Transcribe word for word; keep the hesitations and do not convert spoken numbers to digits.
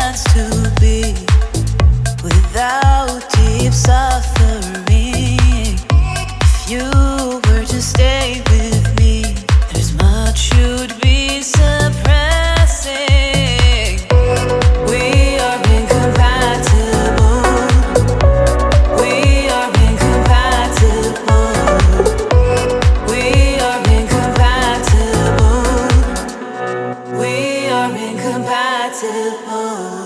chance to be without deep suffering. If you were to stay with me, there's much you'd be suppressing. We are incompatible. We are incompatible. We are incompatible. We are incompatible.